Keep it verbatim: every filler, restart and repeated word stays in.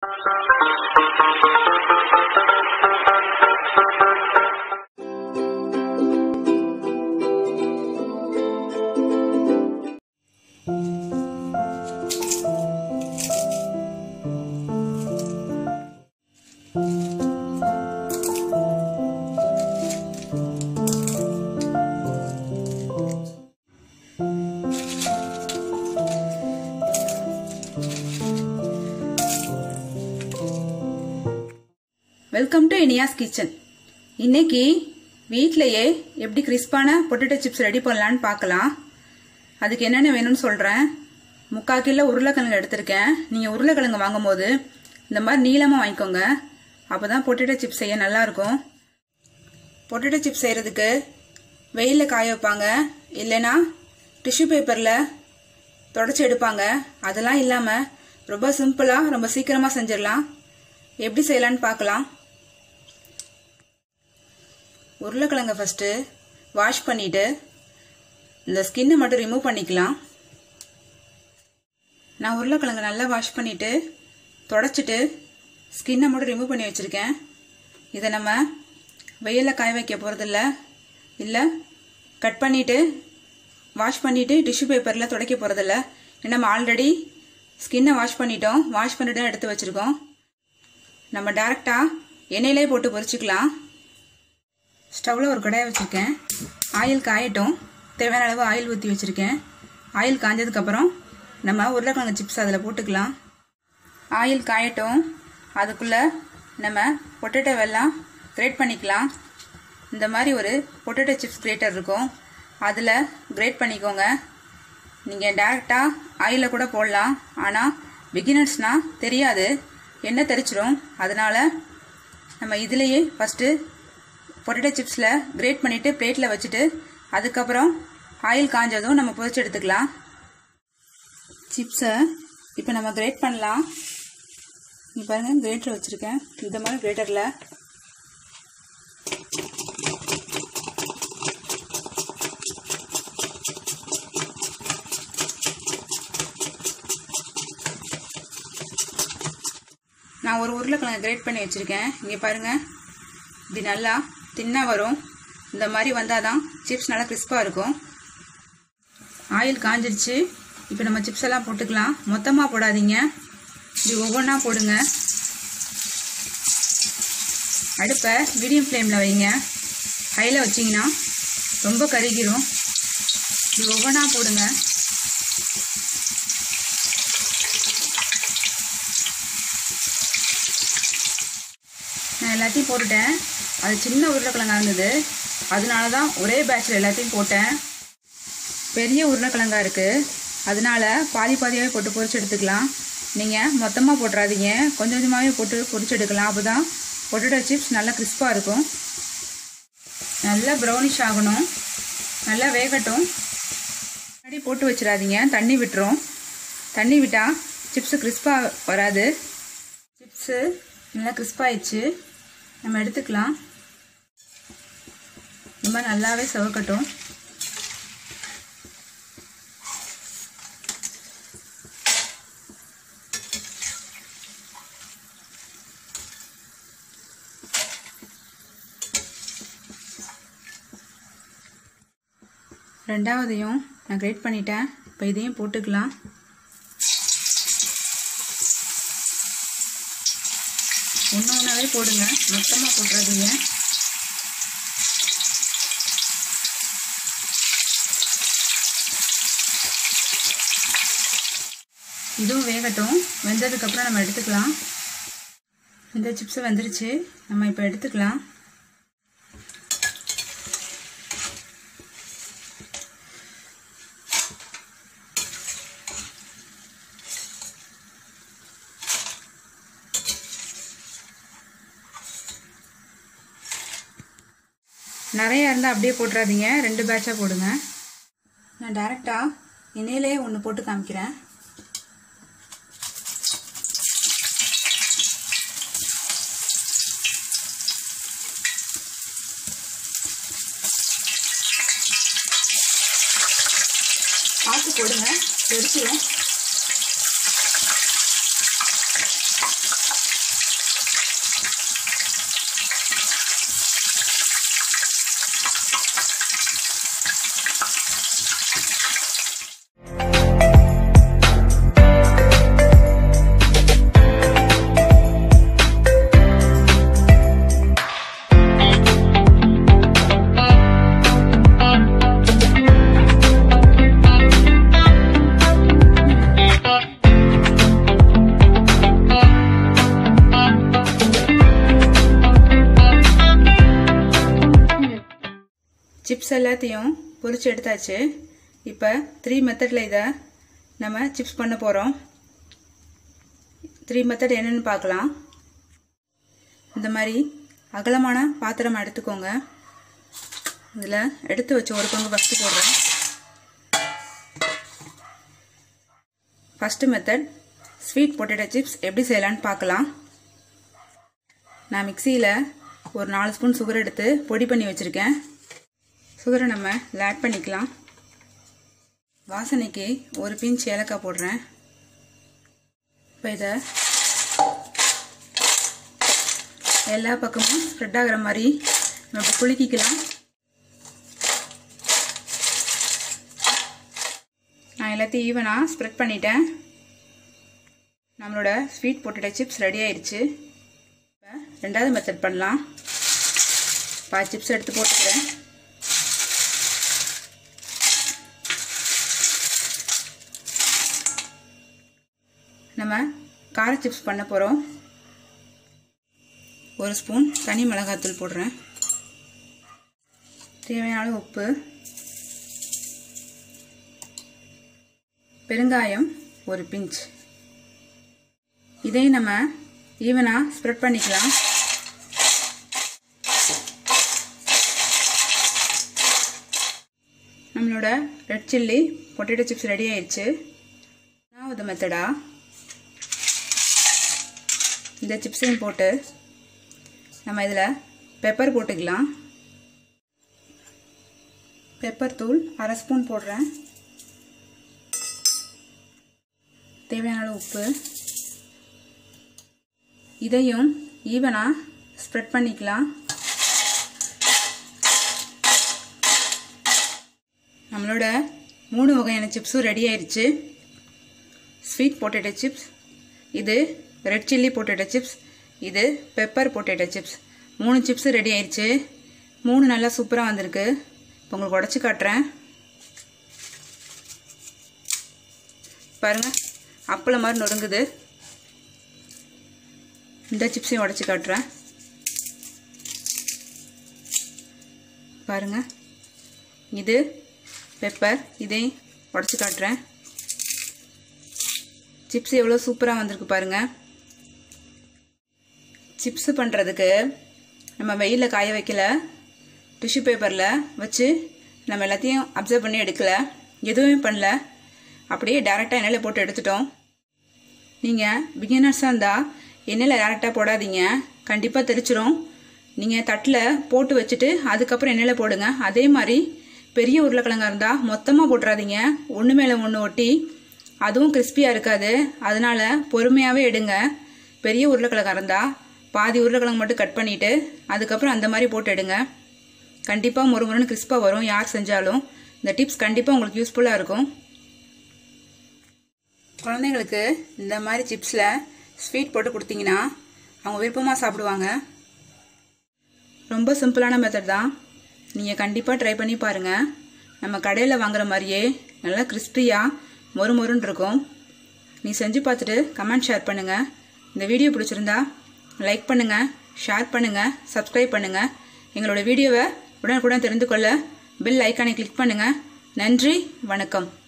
Welcome to Iniya's kitchen. இன்னைக்கு வீட்டிலேயே எப்படி கிறிஸ்பான பொட்டேட்டோ சிப்ஸ் ரெடி பண்ணலான்னு பார்க்கலாம். அதுக்கு என்னென்ன வேணும்னு சொல்கிறேன். முக்கால் கிலோ உருளைக்கிழங்கு எடுத்திருக்கேன். நீங்கள் உருளைக்கிழங்கு வாங்கும் போது இந்த மாதிரி நீளமாக வாங்கிக்கோங்க. அப்போ தான் பொட்டேட்டோ சிப்ஸ் செய்ய நல்லாயிருக்கும். பொட்டேட்டோ சிப்ஸ் செய்கிறதுக்கு வெயிலில் காய வைப்பாங்க, இல்லைன்னா டிஷ்யூ பேப்பரில் தொடச்சி எடுப்பாங்க. அதெல்லாம் இல்லாமல் ரொம்ப சிம்பிளாக ரொம்ப சீக்கிரமாக செஞ்சிடலாம். எப்படி செய்யலான்னு பார்க்கலாம். உருளைக்கிழங்கை ஃபஸ்ட்டு வாஷ் பண்ணிவிட்டு இந்த ஸ்கின்னை மட்டும் ரிமூவ் பண்ணிக்கலாம். நான் உருளைக்கிழங்கு நல்லா வாஷ் பண்ணிவிட்டு தொடச்சிட்டு ஸ்கின்னை மட்டும் ரிமூவ் பண்ணி வச்சுருக்கேன். இதை நம்ம வெயிலில் காய வைக்க போகிறதில்ல, இல்லை கட் பண்ணிவிட்டு வாஷ் பண்ணிவிட்டு டிஷ்யூ பேப்பரில் துடைக்க போகிறதில்ல. நம்ம ஆல்ரெடி ஸ்கின்னை வாஷ் பண்ணிட்டோம். வாஷ் பண்ணிவிட்டு எடுத்து வச்சுருக்கோம். நம்ம டைரெக்டாக எண்ணெயிலே போட்டு பொரிச்சிக்கலாம். ஸ்டவ்வில் ஒரு கடாயை வச்சுருக்கேன். ஆயில் காயட்டும். தேவையான அளவு ஆயில் ஊற்றி வச்சுருக்கேன். ஆயில் காஞ்சதுக்கப்புறம் நம்ம உருளைக்கிழங்கு சிப்ஸ் அதில் போட்டுக்கலாம். ஆயில் காயட்டும். அதுக்குள்ளே நம்ம பொட்டேட்டோவெல்லாம் கிரேட் பண்ணிக்கலாம். இந்த மாதிரி ஒரு பொட்டேட்டோ சிப்ஸ் கிரேட்டர் இருக்கும், அதில் கிரேட் பண்ணிக்கோங்க. நீங்கள் டைரெக்டாக ஆயிலில் கூட போடலாம். ஆனால் பிகினர்ஸ்னால் தெரியாது, எண்ணெய் தெரிச்சிடும். அதனால் நம்ம இதிலேயே ஃபஸ்ட்டு பொட்டேட்டோ சிப்ஸில் கிரேட் பண்ணிவிட்டு பிளேட்டில் வச்சுட்டு அதுக்கப்புறம் ஆயில் காஞ்சதும் நம்ம பொரிச்சு எடுத்துக்கலாம். சிப்ஸை இப்போ நம்ம கிரேட் பண்ணலாம். இங்கே பாருங்கள், கிரேட்டர் வச்சுருக்கேன். இந்த மாதிரி கிரேட்டரில் நான் ஒரு உருளைக்கிழங்கு கிரேட் பண்ணி வச்சுருக்கேன். இங்கே பாருங்கள், இப்படி நல்லா தின்னாக வரும். இந்த மாதிரி வந்தால் தான் சிப்ஸ் நல்லா கிறிஸ்பாக இருக்கும். ஆயில் காஞ்சிருச்சு. இப்போ நம்ம சிப்ஸ் எல்லாம் போட்டுக்கலாம். மொத்தமாக போடாதீங்க, இப்படி ஒவ்வொன்றா போடுங்க. அடுப்பை மீடியம் ஃப்ளேமில் வைங்க. ஹையில் வச்சிங்கன்னா ரொம்ப கருகிரும். இப்படி ஒவ்வொன்றா போடுங்க. நான் எல்லாத்தையும் போட்டுட்டேன். அது சின்ன உருளைக்கிழங்கா இருந்தது, அதனால தான் ஒரே பேட்சில் எல்லாத்தையும் போட்டேன். பெரிய உருளைக்கிழங்கா இருக்குது, அதனால பாதி பாதியாகவே போட்டு பொரிச்சு எடுத்துக்கலாம். நீங்கள் மொத்தமாக போட்டுறாதீங்க, கொஞ்சம் கொஞ்சமாகவே போட்டு பொரிச்சு எடுக்கலாம். அப்போ தான் பொட்டேட்டோ சிப்ஸ் நல்லா கிறிஸ்பாக இருக்கும். நல்லா ப்ரௌனிஷ் ஆகணும், நல்லா வேகட்டும். முன்னாடி போட்டு வச்சிடாதீங்க, தண்ணி விட்டுரும். தண்ணி விட்டால் சிப்ஸு கிறிஸ்பாக வராது. சிப்ஸு நல்லா கிறிஸ்பாயிடுச்சு. நம்ம எடுத்துக்கலாம். ரொம்ப நல்லாவே செவக்கட்டும். ரெண்டாவதையும் நான் கிரேட் பண்ணிட்டேன். இப்போ இதையும் போட்டுக்கலாம். ஒன்று ஒன்றாவே போடுங்க, மொத்தமாக போட்டுறாதீங்க. இதுவும் வேகட்டும். வெந்ததுக்கப்புறம் நம்ம எடுத்துக்கலாம். இந்த சிப்ஸு வெந்துருச்சு, நம்ம இப்போ எடுத்துக்கலாம். நிறையா இருந்தால் அப்படியே போட்டுறாதீங்க, ரெண்டு பேட்சாக போடுங்க. நான் டைரெக்டாக எண்ணெயிலே ஒன்று போட்டு காமிக்கிறேன். பார்த்து போடுங்க, வெடிச்சிடும். சிப்ஸ் எல்லாத்தையும் பொரிச்சு எடுத்தாச்சு. இப்போ த்ரீ மெத்தடில் இதை நம்ம சிப்ஸ் பண்ண போகிறோம். த்ரீ மெத்தட் என்னென்னு பார்க்கலாம். இந்த மாதிரி அகலமான பாத்திரம் எடுத்துக்கோங்க. இதில் எடுத்து வச்சு ஒரு பங்கு ஃபஸ்ட்டு போடுறேன். First method sweet potato chips எப்படி செய்யலான்னு பார்க்கலாம். நான் மிக்சியில் ஒரு நாலு ஸ்பூன் சுகர் எடுத்து பொடி பண்ணி வச்சுருக்கேன். சுகரை நம்ம இதில் ஆட் பண்ணிக்கலாம். வாசனைக்கு ஒரு பிஞ்ச் ஏலக்காய் போடுறேன். இப்போ இதை எல்லா பக்கமும் ஸ்ப்ரெட் ஆகிற மாதிரி நம்ம குலுக்கிக்கலாம். நான் எல்லாத்தையும் ஈவனாக ஸ்ப்ரெட் பண்ணிட்டேன். நம்மளோட ஸ்வீட் பொட்டேட்டோ சிப்ஸ் ரெடி ஆயிடுச்சு. இப்போ ரெண்டாவது மெத்தட் பண்ணலாம். பாதி சிப்ஸ் எடுத்து போட்டுக்கிறேன். நம்ம கார சிப்ஸ் பண்ண போகிறோம். ஒரு ஸ்பூன் தனி மிளகாத்தூள் போடுறேன். தேவையான உப்பு, பெருங்காயம் ஒரு பிஞ்ச். இதையும் நம்ம ஈவனாக ஸ்ப்ரெட் பண்ணிக்கலாம். நம்மளோட red chilli potato chips ready ஆயிடுச்சு. மூணாவது மெத்தடா இந்த சிப்ஸையும் போட்டு நம்ம இதில் பெப்பர் போட்டுக்கலாம். பெப்பர் தூள் அரை ஸ்பூன் போடுறேன். தேவையான உப்பு. இதையும் ஈவனாக ஸ்ப்ரெட் பண்ணிக்கலாம். நம்மளோட மூணு வகையான சிப்ஸும் ரெடி ஆயிடுச்சு. ஸ்வீட் பொட்டேட்டோ சிப்ஸ், இது ரெட் சில்லி பொட்டேட்டோ சிப்ஸ், இது பெப்பர் பொட்டேட்டோ சிப்ஸ். மூணு சிப்ஸு ரெடி ஆயிடுச்சு. மூணு நல்லா சூப்பராக வந்திருக்கு. இப்போ உங்களுக்கு உடச்சி காட்டுறேன். பாருங்கள், அப்பளம் மாதிரி நொறுங்குது. இந்த சிப்ஸையும் உடச்சி காட்டுறேன். பாருங்கள், இது பெப்பர், இதையும் உடச்சி காட்டுறேன். சிப்ஸ் எவ்வளோ சூப்பராக வந்திருக்கு பாருங்கள். சிப்ஸு பண்ணுறதுக்கு நம்ம வெயிலில் காய வைக்கல, டிஷ்யூ பேப்பரில் வச்சு நம்ம எல்லாத்தையும் அப்சர்வ் பண்ணி எடுக்கல, எதுவுமே பண்ணல, அப்படியே டேரெக்டாக எண்ணெயில் போட்டு எடுத்துட்டோம். நீங்கள் பிகினர்ஸாக இருந்தால் எண்ணெயில் டேரெக்டாக போடாதீங்க, கண்டிப்பாக தெரிச்சிரும். நீங்கள் தட்டில் போட்டு வச்சுட்டு அதுக்கப்புறம் எண்ணெயில் போடுங்க. அதே மாதிரி பெரிய உருளைக்கிழங்கா இருந்தால் மொத்தமாக போட்டுறாதீங்க, ஒன்று மேலே ஒன்று ஒட்டி, அதுவும் கிறிஸ்பியாக இருக்காது. அதனால பொறுமையாகவே எடுங்க. பெரிய உருளைக்கிழங்கா இருந்தால் பாதி உருளைக்கிழங்கு மட்டும் கட் பண்ணிவிட்டு அதுக்கப்புறம் அந்த மாதிரி போட்டு எடுங்க. கண்டிப்பாக மொறு மொறுன்னு கிறிஸ்பாக வரும். யார் செஞ்சாலும் இந்த டிப்ஸ் கண்டிப்பாக உங்களுக்கு யூஸ்ஃபுல்லாக இருக்கும். குழந்தைங்களுக்கு இந்த மாதிரி சிப்ஸில் ஸ்வீட் போட்டு கொடுத்தீங்கன்னா அவங்க விருப்பமாக சாப்பிடுவாங்க. ரொம்ப சிம்பிளான மெத்தட் தான். நீங்கள் கண்டிப்பாக ட்ரை பண்ணி பாருங்கள். நம்ம கடையில் வாங்குற மாதிரியே நல்லா கிறிஸ்பியாக மொறு மொறுன்னு இருக்கும். நீ செஞ்சு பார்த்துட்டு கமெண்ட் ஷேர் பண்ணுங்கள். இந்த வீடியோ பிடிச்சிருந்தா லைக் பண்ணுங்கள், ஷேர் பண்ணுங்கள், சப்ஸ்கிரைப் பண்ணுங்கள். எங்களோட வீடியோவை உடனுக்குடன் தெரிந்து கொள்ள பெல் ஐக்கானை கிளிக் பண்ணுங்கள். நன்றி, வணக்கம்.